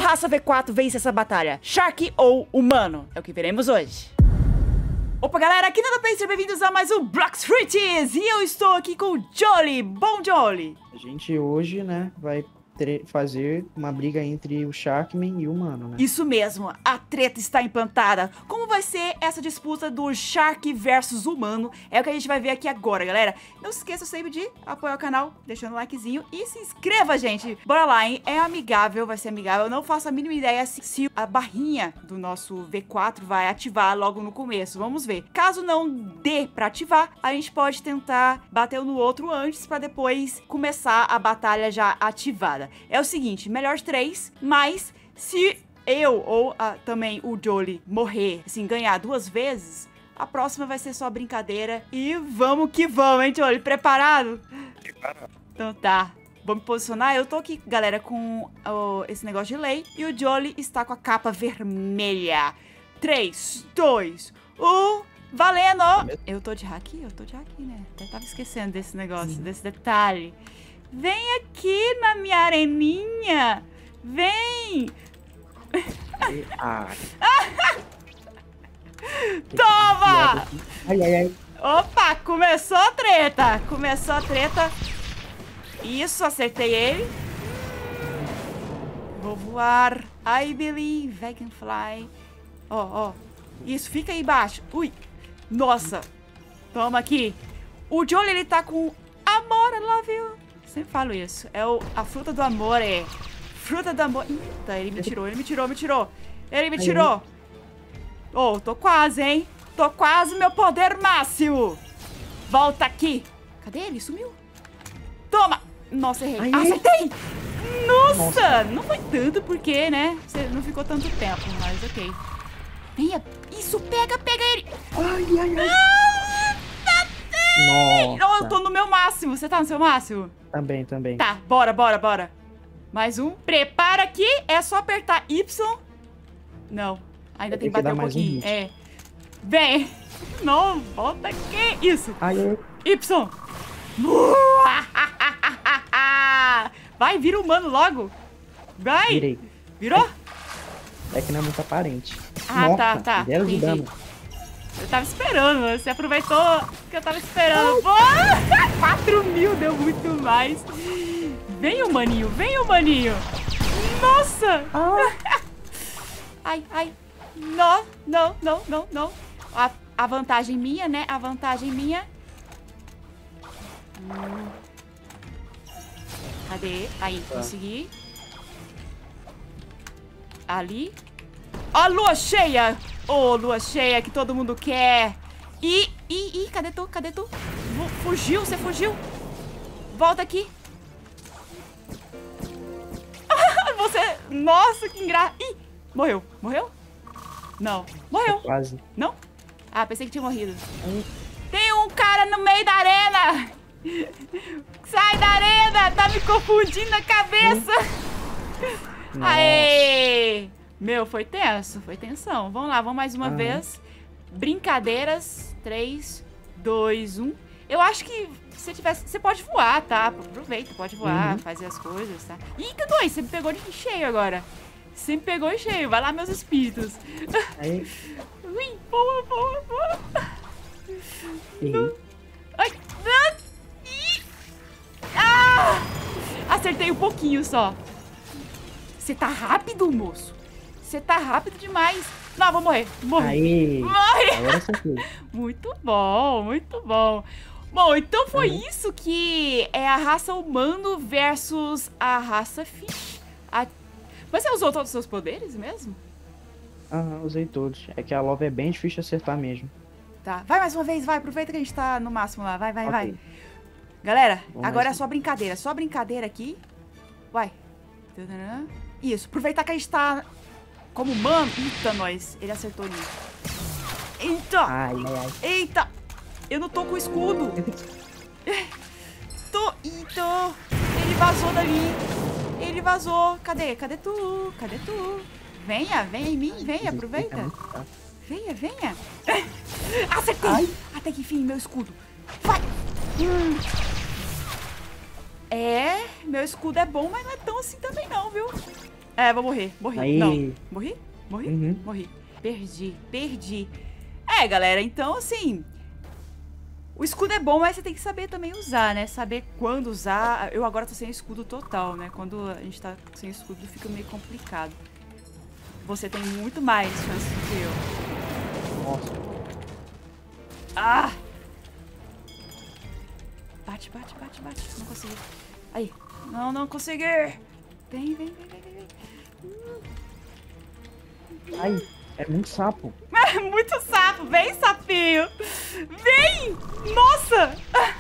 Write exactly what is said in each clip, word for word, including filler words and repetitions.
raça V quatro vence essa batalha? Shark ou humano? É o que veremos hoje. Opa, galera, aqui na Pacer, bem-vindos a mais um Blox Fruities. E eu estou aqui com o Jolly. Bom, Jolly? A gente hoje, né, vai fazer uma briga entre o Sharkman e o humano, né? Isso mesmo, a treta está implantada. Como vai ser essa disputa do Shark versus humano? É o que a gente vai ver aqui agora, galera. Não se esqueça sempre de apoiar o canal, deixando o likezinho e se inscreva, gente. Bora lá, hein? É amigável, vai ser amigável. Eu não faço a mínima ideia se, se a barrinha do nosso V quatro vai ativar logo no começo. Vamos ver. Caso não dê pra ativar, a gente pode tentar bater um no outro antes pra depois começar a batalha já ativada. É o seguinte, melhor de três, mas se eu ou a, também o Jolly morrer, assim, ganhar duas vezes, a próxima vai ser só brincadeira. E vamos que vamos, hein, Jolly? Preparado? Preparado. Então tá. Vou me posicionar. Eu tô aqui, galera, com oh, esse negócio de lei. E o Jolly está com a capa vermelha. três, dois, um... Valendo! Eu tô de haki? Eu tô de haki, né? Até tava esquecendo desse negócio, Sim. desse detalhe. Vem aqui na minha areninha. Vem! Ah. Toma! Ai, ai, ai. Opa, começou a treta. Começou a treta. Isso, acertei ele. Vou voar. I believe I can fly. Ó, oh, ó. Oh. Isso, fica aí embaixo. Ui. Nossa. Toma aqui. O Jolly, ele tá com amor, I love you. Sempre falo isso. É o, a fruta do amor, é. Fruta do amor. Eita, ele me tirou, ele me tirou, me tirou. Ele me tirou. Oh, tô quase, hein? Tô quase meu poder máximo. Volta aqui. Cadê ele? Sumiu. Toma. Nossa, errei. Ai, Acertei. Nossa, Nossa. Não foi tanto porque, né? Você não ficou tanto tempo, mas ok. Venha. Isso, pega, pega ele. Ai, ai, ai. Ah, Nossa. eu tô no meu máximo. Você tá no seu máximo? Também, também. Tá, bora, bora, bora. Mais um. Prepara aqui. É só apertar Y. Não. Ainda tem que bater um pouquinho. Um é. Vem. Não, volta aqui. Isso. Ai, ai. Y. Vai, vira humano logo. Vai. Virei. Virou? É que não é muito aparente. Ah, Nossa, tá, tá. zero de dano. Eu tava esperando, você aproveitou que eu tava esperando. quatro mil deu muito mais. Vem o maninho, vem o maninho. Nossa. Ah. Ai, ai. Não, não, não, não, não. A, a vantagem minha, né? A vantagem minha. Hum. Cadê? Aí, Tá. consegui. Ali. Ó, lua cheia! Ô, oh, lua cheia que todo mundo quer. Ih, ih, ih, cadê tu? Cadê tu? Fugiu, você fugiu? Volta aqui. Você... Nossa, que engraçado. Ih, morreu. Morreu? Não. Morreu. Quase. Não? Ah, pensei que tinha morrido. Hum. Tem um cara no meio da arena. Sai da arena. Tá me confundindo a cabeça. Hum. Aê! Meu, foi tenso, foi tensão. Vamos lá, vamos mais uma Aham. vez. Brincadeiras. três, dois, um. Eu acho que se tivesse... Você pode voar, tá? Aproveita, pode voar, Uhum. fazer as coisas, tá? Ih, que dois, você me pegou em cheio agora. Você me pegou em cheio. Vai lá, meus espíritos. Aí. Ui, boa, boa, boa. Errei. Ai, ah, ih. Ah! Acertei um pouquinho só. Você tá rápido, moço. Você tá rápido demais. Não, vou morrer. Morri. Aí. Morre. Agora você fez. Muito bom, muito bom. Bom, então foi Uhum. isso que é a raça humano versus a raça fish. A... Mas você usou todos os seus poderes mesmo? Aham, usei todos. É que a Love é bem difícil de acertar mesmo. Tá, vai mais uma vez, vai. Aproveita que a gente tá no máximo lá. Vai, vai, Ok. vai. Galera, Vamos agora é mais. só brincadeira. Só brincadeira aqui. Vai. Isso, aproveitar que a gente tá como humano. Eita, nós. Ele acertou em mim. Eita. Ai, ai, ai. Eita. Eu não tô com escudo. Tô. Eita. Ele vazou dali. Ele vazou. Cadê? Cadê tu? Cadê tu? Venha, venha em mim. Venha, aproveita. Venha, venha. Acertei. Ai. Até que enfim, meu escudo. Vai. Hum. É, meu escudo é bom, mas não é tão assim também não, viu? É, vou morrer. Morri. Aí. Não. Morri? Morri? Uhum. Morri. Perdi. Perdi. É, galera, então assim... O escudo é bom, mas você tem que saber também usar, né? Saber quando usar. Eu agora tô sem escudo total, né? Quando a gente tá sem escudo fica meio complicado. Você tem muito mais chance do que eu. Nossa. Ah! Bate, bate, bate, bate. Não consegui. Aí. Não, não consegui. Vem, vem, vem, vem, vem. Hum. Ai, é muito sapo. Muito sapo. Vem, sapinho. Vem! Nossa!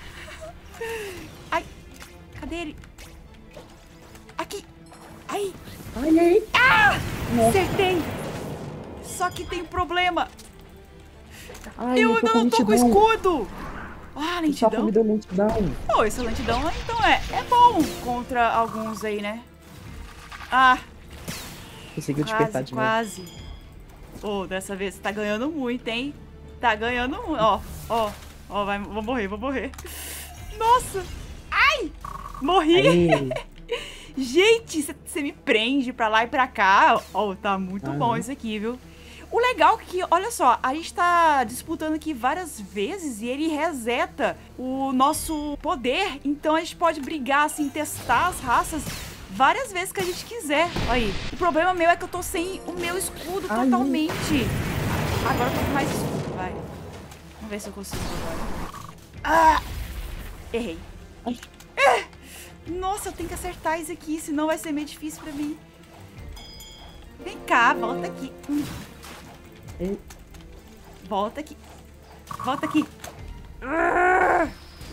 Ai. Cadê ele? Aqui. Aí. Ai, ai. Ah! Nossa. Acertei. Só que tem um problema. Ai, Eu eu tô ainda com não tô com lentidão. escudo. Ah, O sapo lentidão? me deu lentidão. Pô, essa lentidão então é, é bom contra alguns aí, né? Ah, Conseguiu despertar quase, de novo. quase. Pô, dessa vez você tá ganhando muito, hein? Tá ganhando muito. Ó, ó, ó, vai, vou morrer, vou morrer. Nossa! Ai! Morri! Aí. Gente, você me prende pra lá e pra cá. Ó, tá muito Aham. bom isso aqui, viu? O legal é que, olha só, a gente tá disputando aqui várias vezes e ele reseta o nosso poder. Então a gente pode brigar, assim, testar as raças várias vezes que a gente quiser. Olha aí. O problema meu é que eu tô sem o meu escudo Ai. totalmente. Agora eu tô com mais escudo, vai. Vamos ver se eu consigo agora. Ah! Errei. Ai. Ah! Nossa, eu tenho que acertar isso aqui, senão vai ser meio difícil pra mim. Vem cá, volta aqui. Hum. Ei. Volta aqui. Volta aqui. Ah!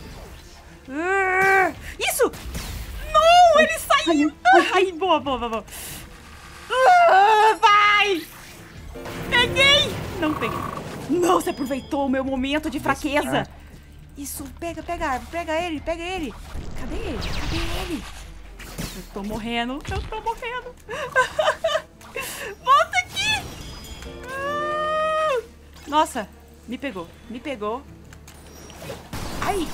Ah! Isso! Não, ele saiu! Ai, boa, boa, boa, boa. Ah, vai! Peguei! Não peguei. Não, você aproveitou o meu momento de fraqueza. Isso, pega, pega a árvore, pega ele, pega ele. Cadê ele? Cadê ele? Eu tô morrendo, eu tô morrendo. Volta aqui! Ah! Nossa, me pegou, me pegou. Ai!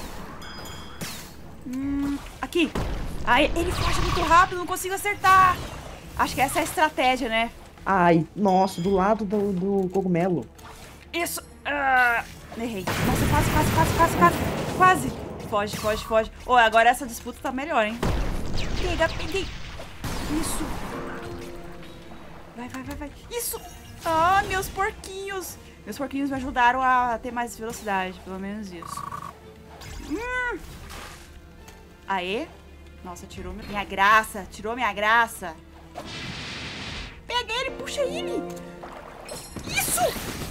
Hum, aqui. Ai, ele foge muito rápido, não consigo acertar. Acho que essa é a estratégia, né? Ai, nossa, do lado do, do cogumelo. Isso. Ah, errei. Nossa, quase, quase, quase, quase, quase. Quase. Foge, foge, foge. Ô, agora essa disputa tá melhor, hein? Pega, peguei. Isso. Vai, vai, vai, vai. Isso. Ah, meus porquinhos. Meus porquinhos me ajudaram a ter mais velocidade. Pelo menos isso. Hum. Aê. Nossa, tirou minha graça. Tirou minha graça. Pega ele, puxa ele. Isso.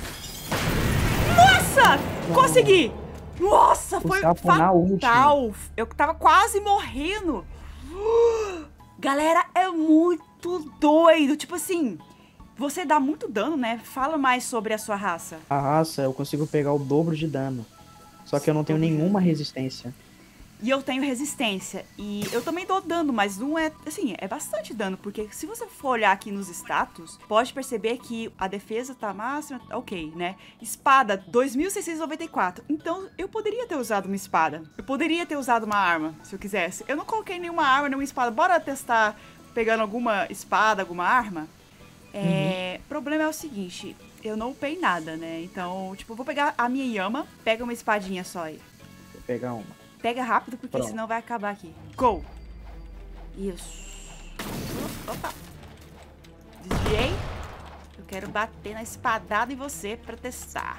Nossa! Consegui! Nossa, foi fatal! Eu tava quase morrendo! Galera, é muito doido! Tipo assim, você dá muito dano, né? Fala mais sobre a sua raça. A raça, eu consigo pegar o dobro de dano. Só que eu não tenho nenhuma resistência. E eu tenho resistência. E eu também dou dano, mas não é... Assim, é bastante dano. Porque se você for olhar aqui nos status, pode perceber que a defesa tá máxima... Ok, né? Espada, dois mil seiscentos e noventa e quatro. Então, eu poderia ter usado uma espada. Eu poderia ter usado uma arma, se eu quisesse. Eu não coloquei nenhuma arma, nenhuma espada. Bora testar pegando alguma espada, alguma arma? É... Uhum. O problema é o seguinte... Eu não upei nada, né? Então, tipo, eu vou pegar a minha Yama. Pega uma espadinha só aí. Vou pegar uma. Pega rápido, porque Pronto. Senão vai acabar aqui. Go! Isso. Opa. Desviei. Eu quero bater na espadada em você pra testar.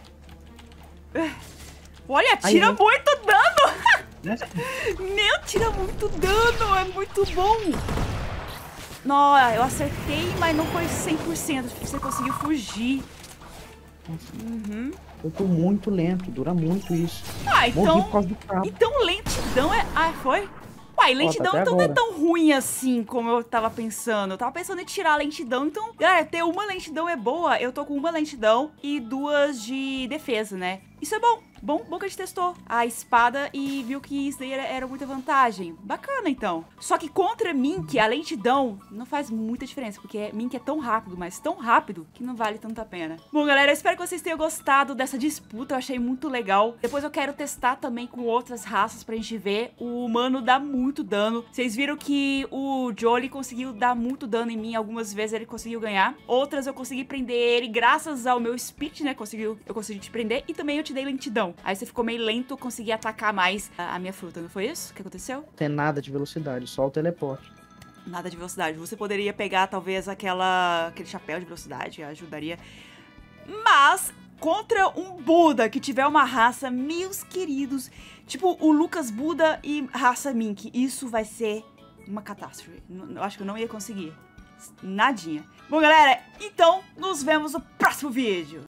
Olha, tira Aí, muito dano! Meu, tira muito dano! É muito bom! Nossa, eu acertei, mas não foi cem por cento. Você conseguiu fugir. Uhum. Eu tô muito lento, dura muito isso. Ah, então... Então lentidão é... Ah, foi? Uai, lentidão oh, tá então não é tão ruim assim como eu tava pensando. Eu tava pensando em tirar a lentidão, então... Galera, ter uma lentidão é boa. Eu tô com uma lentidão e duas de defesa, né? Isso é bom. Bom, bom que a gente testou a espada e viu que isso daí era, era muita vantagem. Bacana, então. Só que contra Mink, a lentidão não faz muita diferença, porque Mink é tão rápido, mas tão rápido, que não vale tanta pena. Bom, galera, eu espero que vocês tenham gostado dessa disputa, eu achei muito legal. Depois eu quero testar também com outras raças pra gente ver. O humano dá muito dano. Vocês viram que o Jolly conseguiu dar muito dano em mim, algumas vezes ele conseguiu ganhar. Outras eu consegui prender ele graças ao meu speed, né? Conseguiu, eu consegui te prender e também eu te dei lentidão. Aí você ficou meio lento, eu consegui atacar mais a, a minha fruta, não foi isso que aconteceu? Tem nada de velocidade, só o teleporte. Nada de velocidade. Você poderia pegar, talvez, aquela, aquele chapéu de velocidade, ajudaria. Mas, contra um Buda que tiver uma raça, meus queridos, tipo o Lucas Buda e raça Mink, isso vai ser uma catástrofe. Eu acho que eu não ia conseguir. Nadinha. Bom, galera, então nos vemos no próximo vídeo.